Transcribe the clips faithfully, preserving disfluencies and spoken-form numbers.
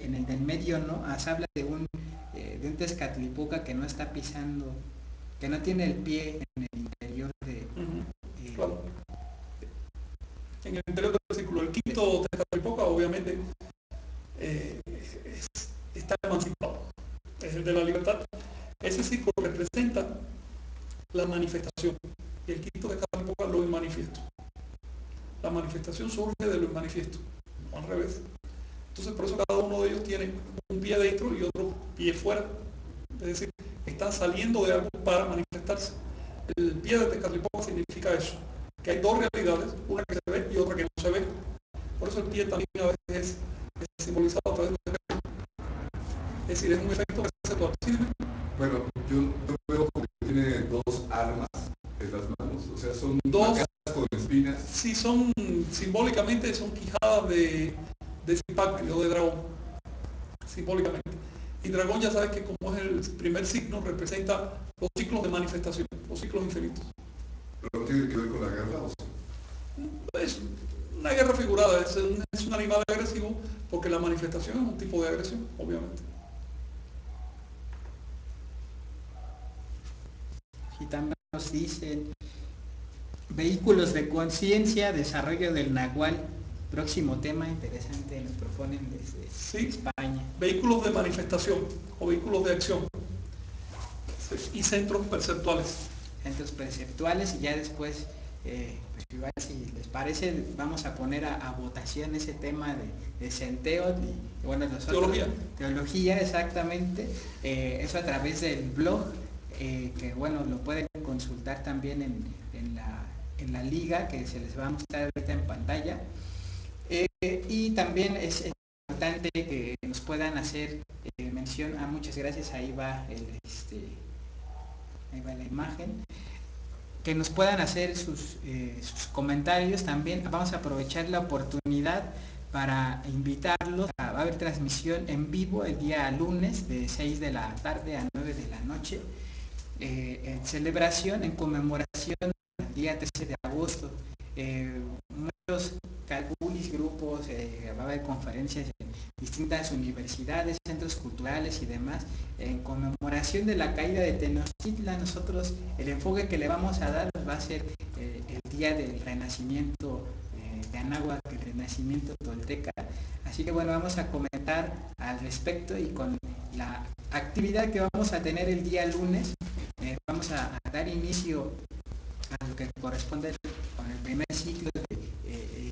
en el del medio no, ah, se habla de un, eh, de un Tezcatlipoca que no está pisando, que no tiene el pie en el interior de... Ujú, eh, claro. En el interior del círculo, el quinto Tezcatlipoca, obviamente, eh, es- está emancipado, es el de la libertad. Ese círculo representa la manifestación y el quinto Tezcatlipoca lo manifiesto. La manifestación surge de lo manifiesto, no al revés. Entonces, por eso cada uno de ellos tiene un pie dentro y otro pie fuera. Es decir, están saliendo de algo para manifestarse. El pie de Tezcatlipoca significa eso, que hay dos realidades, una que se ve y otra que no se ve. Por eso el pie también a veces es, es simbolizado a través de un efecto. Es decir, es un efecto perceptual. Bueno, yo, yo veo como que tiene dos armas en las manos, o sea, son Dos, marcadas con espinas. sí, son simbólicamente son quijadas de, de Zipaquirá o de dragón, simbólicamente. Y dragón ya sabes que como es el primer signo, representa los ciclos de manifestación, los ciclos infinitos. ¿Pero no tiene que ver con la guerra? O sea, Es una guerra figurada, es un, es un animal agresivo porque la manifestación es un tipo de agresión, obviamente. y también nos dicen vehículos de conciencia, desarrollo del Nahual, próximo tema interesante, nos proponen desde Sí, España. vehículos de manifestación o vehículos de acción y centros perceptuales. Centros perceptuales y ya después, eh, pues igual si les parece, vamos a poner a, a votación ese tema de, de Centeot y, y bueno, nosotros... Teología. Teología, exactamente. Eh, eso a través del blog, eh, que bueno, lo pueden consultar también en, en, la, en la liga que se les va a mostrar ahorita en pantalla. Eh, y también es importante que nos puedan hacer eh, mención, ah, muchas gracias, ahí va el, este, ahí va la imagen, que nos puedan hacer sus, eh, sus comentarios también. Vamos a aprovechar la oportunidad para invitarlos a, va a haber transmisión en vivo el día lunes de seis de la tarde a nueve de la noche, eh, en celebración, en conmemoración del día trece de agosto. Eh, muchos calculis, grupos, eh, va a haber conferencias en distintas universidades, centros culturales y demás, en conmemoración de la caída de Tenochtitlan. Nosotros el enfoque que le vamos a dar va a ser eh, el día del renacimiento eh, de Anáhuac, el renacimiento tolteca. Así que bueno, vamos a comentar al respecto y con la actividad que vamos a tener el día lunes, eh, vamos a, a dar inicio a lo que corresponde con el primer ciclo de, eh,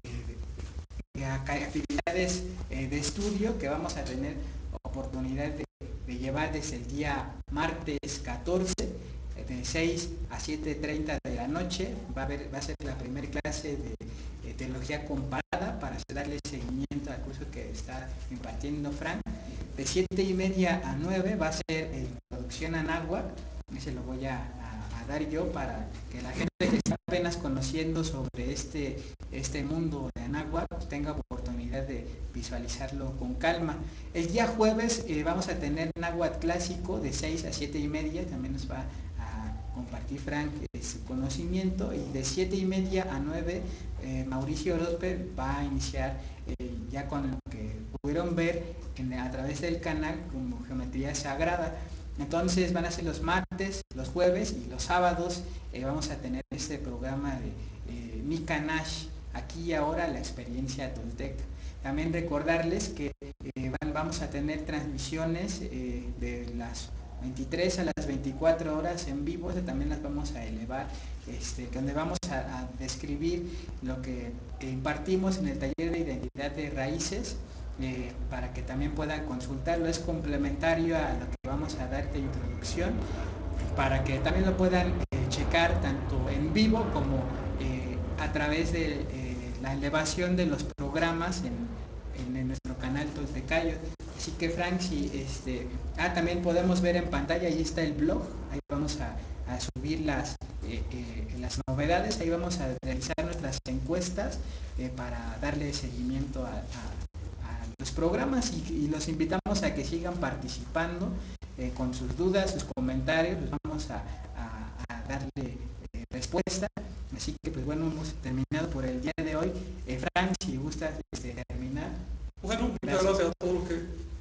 de actividades eh, de estudio que vamos a tener oportunidad de, de llevar desde el día martes catorce de seis a siete treinta de la noche. Va a, haber, va a ser la primera clase de, de teología comparada para darle seguimiento al curso que está impartiendo Frank. De siete y media a nueve va a ser introducción a Náhuatl. Ese lo voy a, a, a dar yo para que la gente que está apenas conociendo sobre este, este mundo de Anáhuac pues tenga oportunidad de visualizarlo con calma. El día jueves eh, vamos a tener Náhuatl clásico de seis a siete y media, también nos va a compartir Frank eh, su conocimiento, y de siete y media a nueve eh, Mauricio Orozpe va a iniciar eh, ya con lo que pudieron ver en, a través del canal como geometría sagrada. Entonces van a ser los martes, los jueves y los sábados. Eh, vamos a tener este programa de eh, Mikanash, aquí y ahora la experiencia tolteca. También recordarles que eh, van, vamos a tener transmisiones eh, de las veintitrés a las veinticuatro horas en vivo, también las vamos a elevar, este, donde vamos a, a describir lo que impartimos en el taller de identidad de raíces. Eh, para que también puedan consultarlo, es complementario a lo que vamos a dar de introducción, para que también lo puedan eh, checar tanto en vivo como eh, a través de eh, la elevación de los programas en, en, en nuestro canal Toltecayo. Así que Frank, si este, ah, también podemos ver en pantalla, ahí está el blog, ahí vamos a, a subir las, eh, eh, las novedades, ahí vamos a realizar nuestras encuestas eh, para darle seguimiento a, a los programas, y, y los invitamos a que sigan participando eh, con sus dudas, sus comentarios, los vamos a, a, a darle eh, respuesta. Así que pues bueno, hemos terminado por el día de hoy. Eh, Frank, si gustas este, terminar. Bueno, muchas gracias a todos los que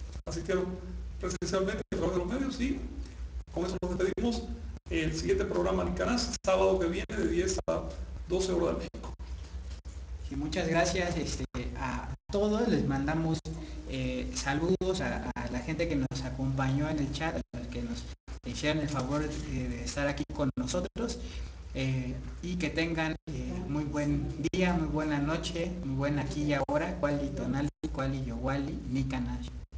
asistieron presencialmente a través de los medios y con eso nos despedimos. El siguiente programa Nicanás, sábado que viene de diez a doce horas de México. Sí, muchas gracias este, a todos, les mandamos eh, saludos a, a la gente que nos acompañó en el chat, a los que nos hicieron el favor de, de estar aquí con nosotros eh, y que tengan eh, muy buen día, muy buena noche, muy buena aquí y ahora, Kuali Tonali, Kuali Yowali, Nicanás.